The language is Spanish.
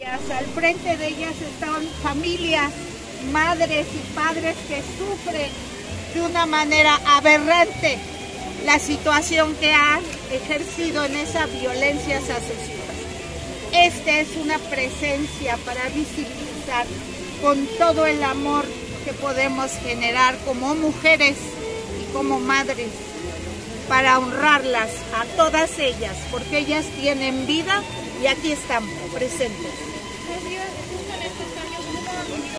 Al frente de ellas están familias, madres y padres que sufren de una manera aberrante la situación que han ejercido en esas violencias a sus hijos. Esta es una presencia para visibilizar con todo el amor que podemos generar como mujeres y como madres, para honrarlas a todas ellas, porque ellas tienen vida y aquí están presentes.